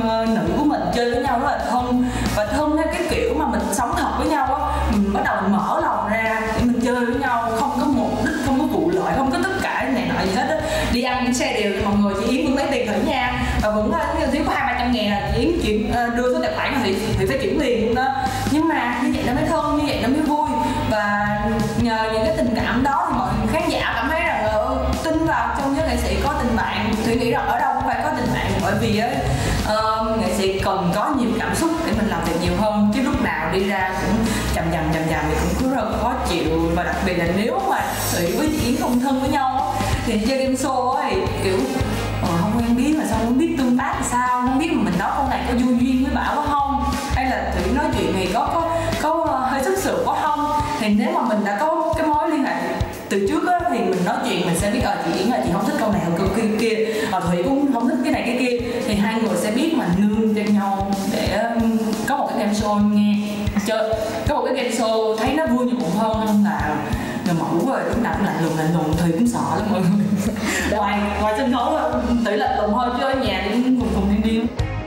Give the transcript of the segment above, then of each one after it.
nữ của mình chơi với nhau rất là thân, và thân theo cái kiểu mà mình sống thật với nhau á, mình bắt đầu mình mở lòng ra để mình chơi với nhau, không có mục đích, không có vụ lợi, không có tất cả này nọ gì hết á. Đi ăn xe đều cho mọi người, chị Yến vẫn lấy tiền thử nha, và vẫn thiếu có 200-300 ngàn là chị Yến chuyển đưa số tài khoản thì phải chuyển liền luôn đó. Nhưng mà như vậy nó mới thân, như vậy nó mới vui, và nhờ những cái tình cảm đó thì mọi khán giả cảm thấy rằng là tin vào trong giới nghệ sĩ có tình bạn. Thủy nghĩ rằng ở đâu cũng phải có tình bạn, bởi vì ấy, nghệ sĩ cần có nhiều cảm xúc để mình làm việc nhiều hơn, chứ lúc nào đi ra cũng chầm chầm thì cũng cứ rất là khó chịu. Và đặc biệt là nếu mà Thủy với chị Yến không thân với nhau thì chơi game show ấy kiểu không quen biết mà sao không biết tương tác thì sao, không biết mà mình nói câu này có vui duyên với bảo có không, hay là Thủy nói chuyện này có hơi sức sượng có không. Thì nếu mà mình đã có cái mối liên hệ từ trước á, thì mình nói chuyện mình sẽ biết chị Yến là chị không thích câu này hoặc câu kia, Thủy cũng không thích cái này cái kia, thì hai người sẽ biết mà nương cho nhau để có một cái game show nghe chơi, có một cái game show thấy nó vui như bụng hơn là người mẫu rồi lúc nào cũng lạnh lùng thì cũng sợ lắm mọi người. ngoài sân khấu là Thủy lạnh lùng thôi, chứ ở nhà thì cùng điên.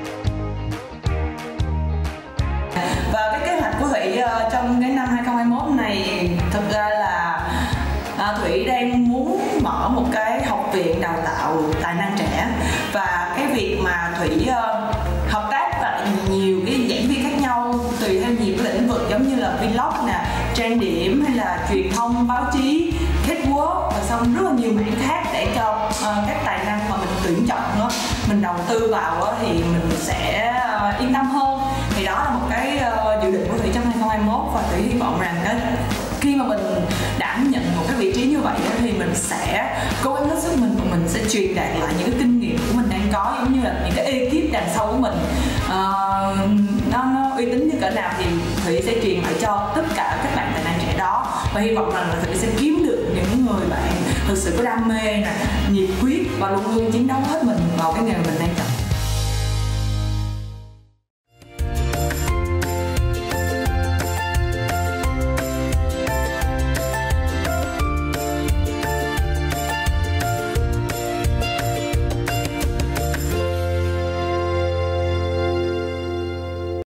Và cái kế hoạch của Thủy trong cái năm 2021 này thực ra là Thủy đang muốn mở một cái học viện đào tạo tài năng trẻ, và cái việc mà Thủy hợp tác với nhiều cái giảng viên khác nhau tùy theo nhiều cái lĩnh vực, giống như là vlog nè, trang điểm hay là truyền thông, báo chí, catwalk và xong rất là nhiều mảng khác để cho các tài năng mà mình tuyển chọn đó, mình đầu tư vào thì mình sẽ yên tâm hơn. Thì đó là một cái dự định của Thủy trong 2021, và Thủy hy vọng rằng khi mà mình đảm nhận một cái vị trí như vậy thì mình sẽ cố gắng hết sức mình, và mình sẽ truyền đạt lại những cái kinh nghiệm của mình đang có, giống như là những cái ekip đằng sau của mình nó uy tín như cỡ nào thì Thủy sẽ truyền lại cho tất cả các bạn tài năng trẻ đó. Và hy vọng rằng là Thủy sẽ kiếm được những người bạn thực sự có đam mê nè, nhiệt huyết và luôn luôn chiến đấu hết mình vào cái nghề mình đang chọn.